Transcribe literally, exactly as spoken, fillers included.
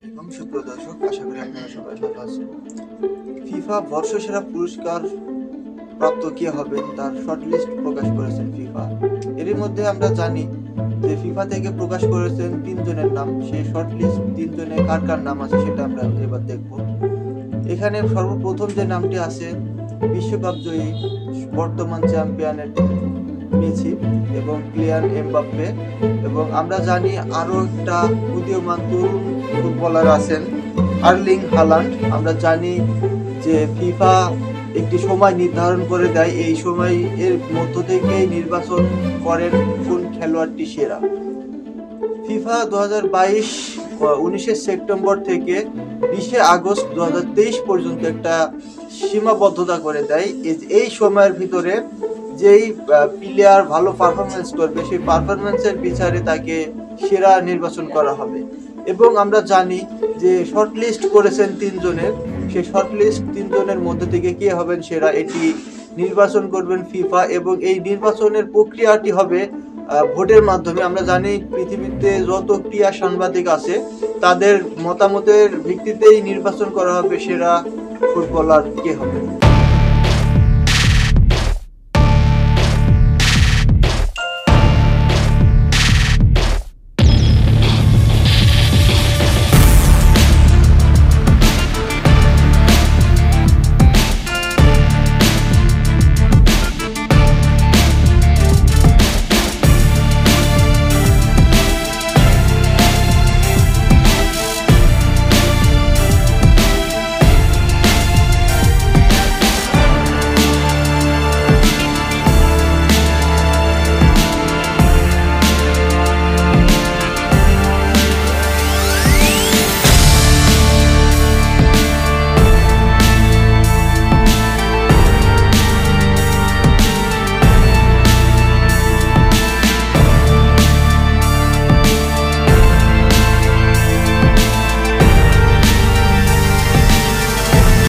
এবং সুপ্রিয় দর্শক, আশা করি আপনারা সবাই ভালো আছেন। ফিফা বর্ষসেরা পুরস্কার প্রাপ্ত কে হবেন তার শর্টলিস্ট প্রকাশ করেছেন ফিফা। এরই মধ্যে আমরা জানি যে ফিফা থেকে প্রকাশ করেছেন তিনজনের নাম। সেই শর্টলিস্ট তিনজনে কার কার নাম আছে সেটা আমরা এবার দেখব। এখানে সর্বপ্রথম যে নামটি আছে বিশ্বকাপ জয়ী বর্তমান চ্যাম্পিয়নের মেসি এবং কিলিয়ান এমবাপ্পে, এবং আমরা জানি আরো একটা উদীয়মান তরুণ ফুটবলার আছেন আর্লিং হালান্ড। আমরা জানি যে ফিফা একটি সময় নির্ধারণ করে দেয়, এই সময় এর মধ্য থেকে নির্বাচন করেন কোন খেলোয়াড়টি সেরা। ফিফা দু হাজার বাইশ উনিশে সেপ্টেম্বর থেকে বিশে আগস্ট দু হাজার তেইশ পর্যন্ত একটা সীমাবদ্ধতা করে দেয়। এই সময়ের ভিতরে যেই প্লেয়ার ভালো পারফরমেন্স করবে সেই পারফরমেন্সের বিচারে তাকে সেরা নির্বাচন করা হবে। এবং আমরা জানি যে শর্টলিস্ট করেছেন তিনজনের, সেই শর্টলিস্ট তিনজনের মধ্যে থেকে কে হবেন সেরা এটি নির্বাচন করবেন ফিফা, এবং এই নির্বাচনের প্রক্রিয়াটি হবে ভোটের মাধ্যমে। আমরা জানি পৃথিবীতে যত ক্রীড়া সাংবাদিক আছে তাদের মতামতের ভিত্তিতেই নির্বাচন করা হবে সেরা ফুটবলার কে হবে।